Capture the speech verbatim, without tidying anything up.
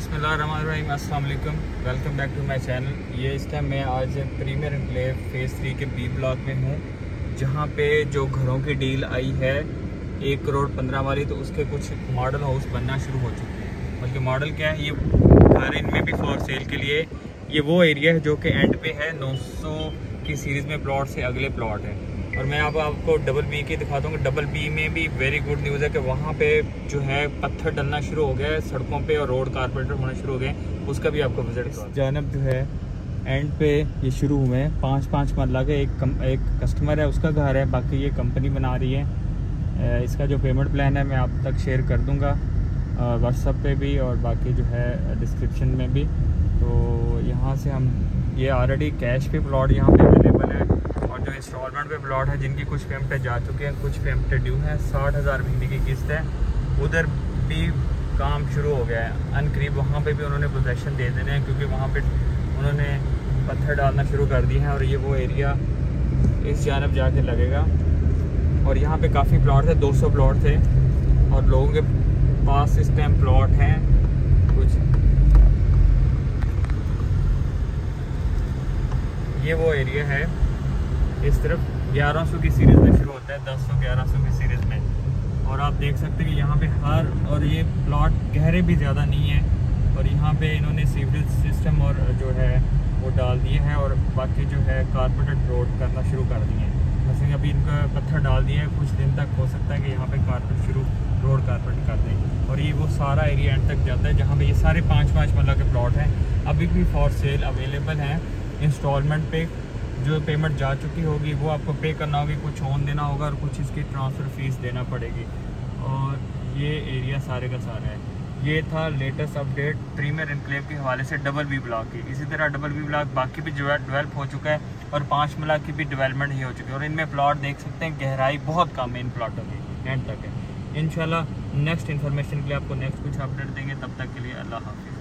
बिस्मिल्लाहिर्रहमानिर्रहीम, अस्सलाम वालेकुम, welcome back to my channel. ये इस टाइम मैं आज प्रीमियर एनक्लेव फेज़ थ्री के बी ब्लॉक में हूँ, जहाँ पे जो घरों की डील आई है एक करोड़ पंद्रह वाली, तो उसके कुछ मॉडल हाउस बनना शुरू हो चुके हैं। बल्कि मॉडल क्या है, ये घर इनमें भी फॉर सेल के लिए। ये वो एरिया है जो कि एंड पे है, नौ सौ की सीरीज़ में प्लॉट से अगले प्लॉट है। और मैं अब आपको डबल बी की दिखाता हूँ। डबल बी में भी वेरी गुड न्यूज़ है कि वहाँ पे जो है पत्थर डलना शुरू हो गया है सड़कों पे और रोड कारपेंटर होना शुरू हो गए। उसका भी आपको विजिट करो। जानब जो है एंड पे ये शुरू हुए हैं, पाँच पाँच मरला के एक कम, एक कस्टमर है, उसका घर है, बाकी ये कंपनी बना रही है। इसका जो पेमेंट प्लान है मैं आप तक शेयर कर दूँगा व्हाट्सएप पे भी और बाकी जो है डिस्क्रिप्शन में भी। तो यहाँ से हम ये ऑलरेडी कैश पे प्लॉट यहाँ पे अवेलेबल है, और जो इंस्टॉलमेंट पे प्लॉट है जिनकी कुछ पेमेंटें जा चुके हैं, कुछ पेमेंटें ड्यू हैं। साठ हज़ार महीने की किस्त है। उधर भी काम शुरू हो गया है अनकरीब, वहाँ पे भी उन्होंने पोजेसन दे देने हैं, क्योंकि वहाँ पे उन्होंने पत्थर डालना शुरू कर दिए हैं। और ये वो एरिया इस जानब जाके लगेगा। और यहाँ पे काफ़ी प्लॉट थे, दो सौ प्लॉट थे, और लोगों के पास इस टाइम प्लॉट हैं कुछ। ये वो एरिया है, इस तरफ ग्यारह सौ की सीरीज़ में शुरू होता है, दस सौ ग्यारह सौ की सीरीज़ में। और आप देख सकते हैं कि यहाँ पे हर, और ये प्लॉट गहरे भी ज़्यादा नहीं है, और यहाँ पे इन्होंने सीवरेज सिस्टम और जो है वो डाल दिए हैं, और बाकी जो है कारपेटेड रोड करना शुरू कर दिए हैं। वैसे अभी इनका पत्थर डाल दिया है, कुछ दिन तक हो सकता है कि यहाँ पे कारपेट शुरू रोड कारपेट कर दें। और ये वो सारा एरिया एंड तक जाता है, जहाँ पे ये सारे पाँच पाँच मरला के प्लॉट हैं, अभी भी फॉर सेल अवेलेबल हैं। इंस्टॉलमेंट पे जो पेमेंट जा चुकी होगी वो आपको पे करना होगी, कुछ ओन देना होगा और कुछ इसकी ट्रांसफ़र फीस देना पड़ेगी। और ये एरिया सारे का सारा है। ये था लेटेस्ट अपडेट प्रीमियर एनक्लेव के हवाले से डबल बी ब्लॉक की। इसी तरह डबल बी ब्लॉक बाकी भी जो है डेवलप हो चुका है, और पाँच मरला की भी डेवलपमेंट ही हो चुकी है। और इनमें प्लॉट देख सकते हैं, गहराई बहुत कम है इन प्लॉटों की, एंड तक है। इंशाल्लाह नेक्स्ट इन्फॉर्मेशन के लिए आपको नेक्स्ट कुछ अपडेट देंगे। तब तक के लिए अल्लाह हाफ़िज़।